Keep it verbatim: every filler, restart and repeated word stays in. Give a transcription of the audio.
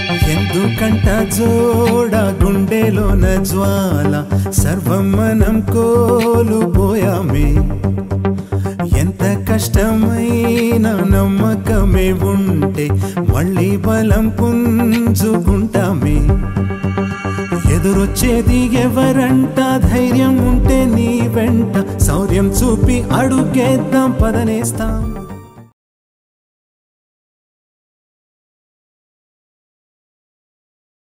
ఎందుకంట జోడ గుండెలోన జ్వాల సర్వం మనం కోల్పోయామే ఎంత కష్టమైనా నమ్మకమే ఉంటే మళ్ళీ బలం పుంజుకుంటామే ఎదురొచ్చేది ఎవరంట ధైర్యం ఉంటే నీ వెంట శౌర్యం చూపి అడుగేద్దాం పదనేస్తాం